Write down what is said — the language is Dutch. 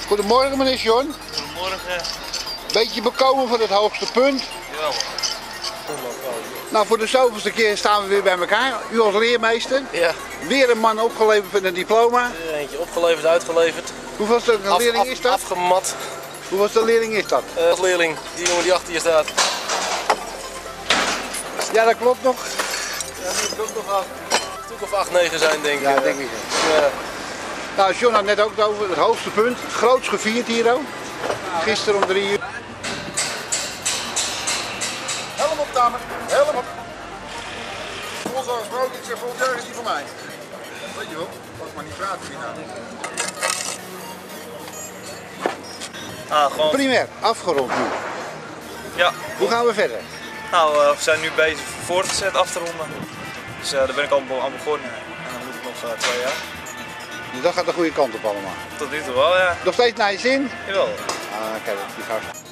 Goedemorgen meneer John. Goedemorgen. Beetje bekomen van het hoogste punt. Jawel. Nou, voor de zoveelste keer staan we weer bij elkaar. U als leermeester. Ja, Weer een man opgeleverd met een diploma. eentje opgeleverd, uitgeleverd. Hoeveelste leerling is dat? Afgemat. Hoeveelste leerling is dat? Als leerling, die jongen die achter je staat. Ja, dat klopt nog. Ja, die moet ook nog af. Een stuk of 8, 9 zijn denk ik. Ja, denk ik. Ja. Nou, John had net ook over het hoogste punt. Het grootst gevierd hier ook. Gisteren om 3 uur. Helm op, dames. Helm op. Volgens afgesproken, ik zeg volgend jaar is die van mij. Weet je wel, als ik maar niet praten hierna. Gewoon. Primair, afgerond nu. Ja. Hoe gaan we verder? Nou, we zijn nu bezig voortgezet af te ronden. Dus daar ben ik al begonnen. En dan moet ik nog 2 jaar. Dus dat gaat de goede kant op allemaal. Tot nu toe wel, ja. Nog steeds naar je zin? Jawel. Ah, kijk, die gast.